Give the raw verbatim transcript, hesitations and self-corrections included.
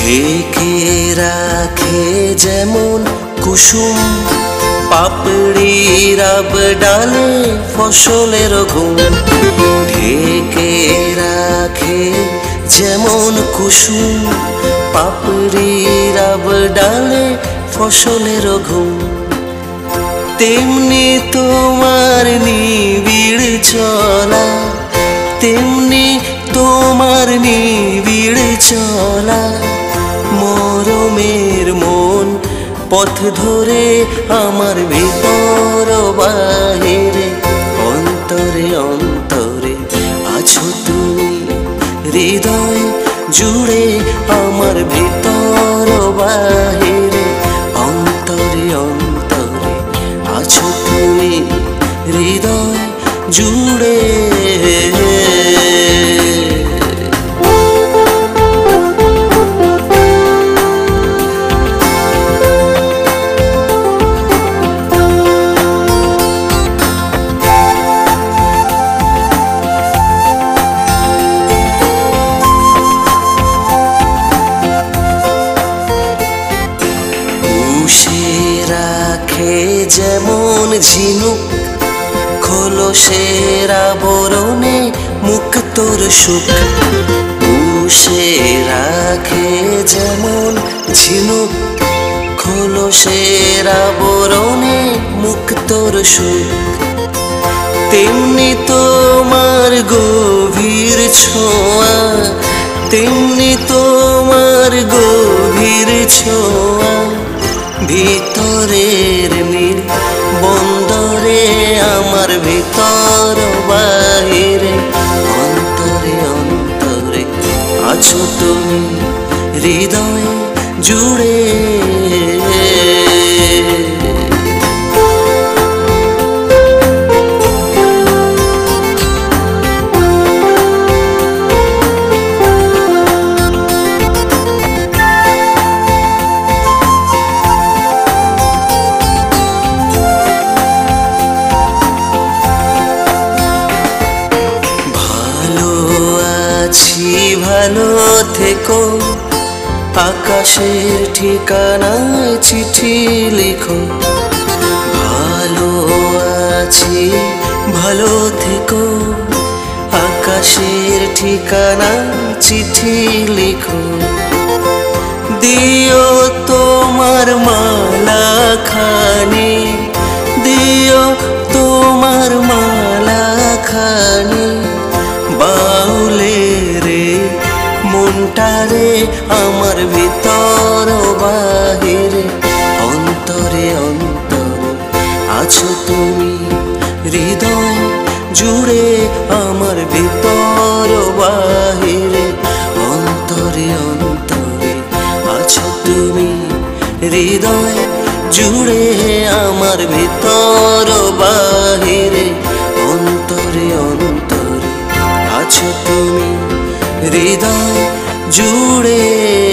ঢেকে রাখে যেমন কুসুম পাপড়ির আব ডালে ফসলের ঘুম। ঢেকে রাখে যেমন কুসুম পাপড়ির আব ডালে ফসলের ঘুম, তেমনি তোমার নিবিড় চলা, তেমনি তোমার নিবিড় চলা। মরমের মন পথ ধরে আমার ভিতর বাহিরে, অন্তরে অন্তরে আছো তুমি, হৃদয় জুড়ে আমার ভিতর বাহিরে, অন্তরে অন্তরে আছো তুমি, হৃদয় জুড়ে। রাখে যেমন ঝিনুক খোলসের আবরণে মুক্তোর সুখ। পুষে রাখে যেমন ঝিনুক খোলসের আবরণে মুক্তোর সুখ, তেমনি তোমার গভীর ছোঁয়া, তেমনি তোমার গভীর ছোঁয়া। ভিতরের মিল বন্দরে আমার ভিতর বাহিরে, অন্তরে অন্তরে আছো তুমি, হৃদয় জুড়ে। ভালো থেকো আকাশের ঠিকানায় চিঠি লিখো, ভালো আছি ভালো থেকো আকাশের ঠিকানায় চিঠি লিখো। দিও তোমার মালা খানি, দিও তোমার মালা খানি। বাউলে রে মনটারে আমার ভিতর বাহিরে, অন্তরে অন্তরে আছো তুমি, হৃদয় জুড়ে আমার ভিতর বাহিরে, অন্তরে অন্তরে আছো তুমি, হৃদয় জুড়ে আমার ভিতর বাহিরে, অন্তরে অন্তরে আছো তুমি, হৃদয় জুড়ে।